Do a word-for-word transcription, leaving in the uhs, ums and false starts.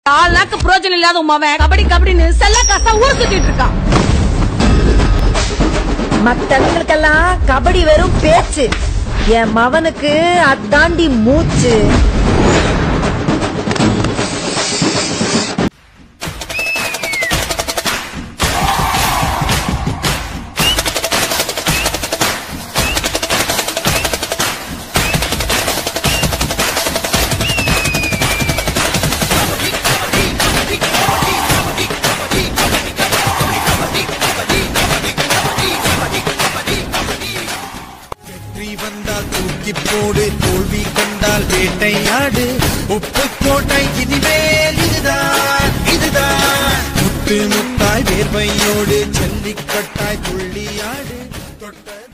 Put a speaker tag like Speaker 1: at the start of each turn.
Speaker 1: நாலு நாக்கு புரோஜனம் இல்லாத உமாவன் கபடி கபடின்னு செல்ல காசா ஊர் சுத்திட்டு இருக்கான்.
Speaker 2: மத்தவங்களுக்கெல்லாம் கபடி வெறும் பேச்சு, என் மவனுக்கு அதாண்டி மூச்சு.
Speaker 3: தூக்கி போடு, தோல்வி கண்டால் வேட்டையாடு. உப்பு கோட்டை இனிமேல் இதுதான் இதுதான். முத்து முத்தாய் வேர்வையோடு ஜல்லிக்கட்டாய் துள்ளியாடு. தொட்ட